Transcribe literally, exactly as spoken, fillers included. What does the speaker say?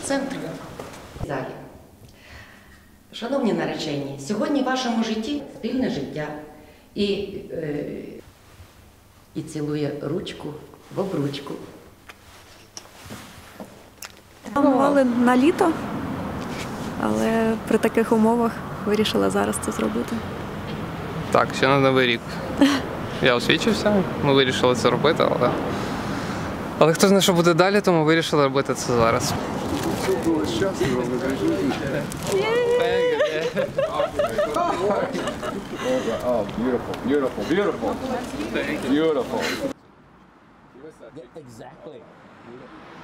центрі. Залі. Шановні наречені, сьогодні в вашому житті спільне життя. І, е, і цілує ручку в обручку. Планували на літо, але при таких умовах вирішила зараз це зробити. Так, ще на Новий рік. Я освічився, ми вирішили це робити, але... Але хто знає, що буде далі, тому вирішили робити це зараз. Щоб було щасливо, ви кажете. Oh, beautiful, beautiful, beautiful. Beautiful. Exactly.